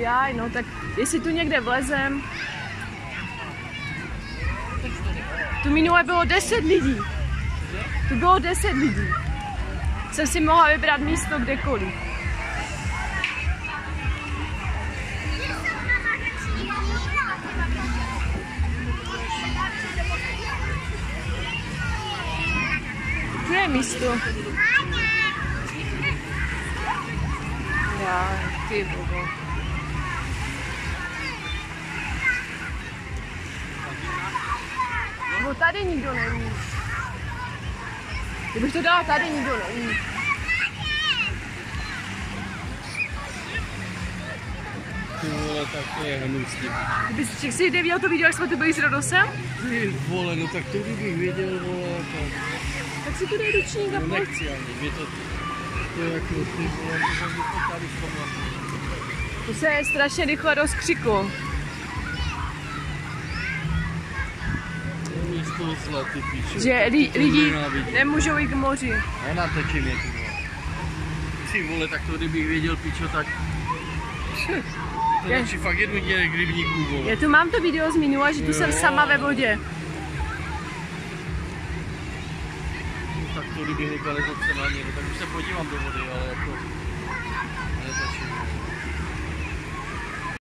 Jaj, no tak jestli tu někde vlezem. Tu minule bylo 10 lidí. Tu bylo 10 lidí. Jsem si mohla vybrat místo kdekoliv. Tu je místo. Já, ty bobo. No tady nikdo není. Kdybych to dala, tady nikdo není. Ty vole, tak to je hnusný. Kdybych si neviděl to video, jak jsme tu byli s Rodosem? Ty vole, no tak to kdybych věděl, vole, Tak si tu dej ručník a no pojď. nechci ani, mě to je jako, ty vole, to jsem to tady v tomhle. To se strašně rychle rozkřiklo. Místo zle, ty píče. Že lidi nemůžou jít k moři. Nenatočím je, ty vole. Ty vole, tak to kdybych věděl, pičo, tak... To radši fakt jedu dělek rybníků, vole. Já tu mám to video z minula, že tu jsem sama ve vodě. Tak to kdyby legalizace na ně, no tak už se podívám do vody, ale jako... Netočím.